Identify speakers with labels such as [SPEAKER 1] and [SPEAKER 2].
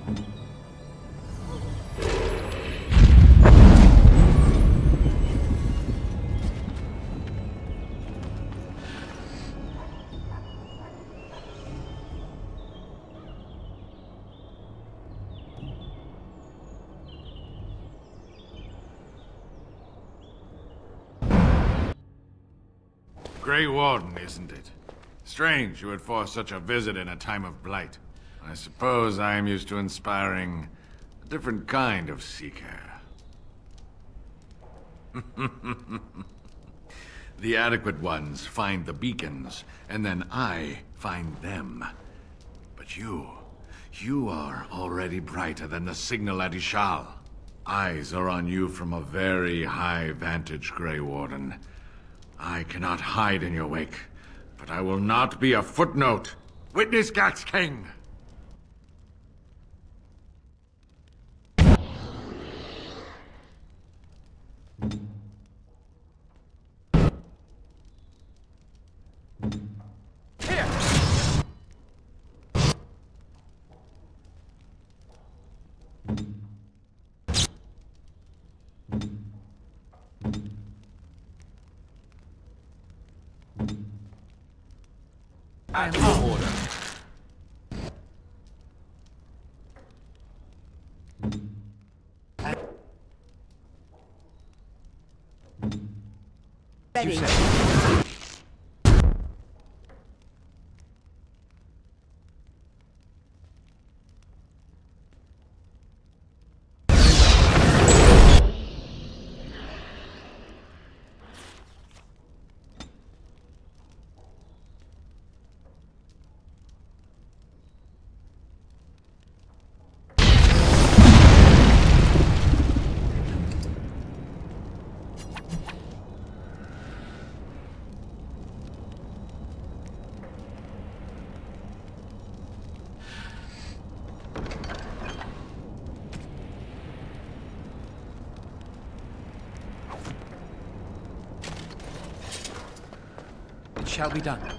[SPEAKER 1] Grey Warden, isn't it? Strange you would force such a visit in a time of blight. I suppose I am used to inspiring a different kind of seeker. The adequate ones find the beacons, and then I find them. But you are already brighter than the signal at Ishal. Eyes are on you from a very high vantage, Grey Warden. I cannot hide in your wake, but I will not be a footnote. Witness Gaxkang!
[SPEAKER 2] At your order.
[SPEAKER 3] Ready.
[SPEAKER 2] It shall be done.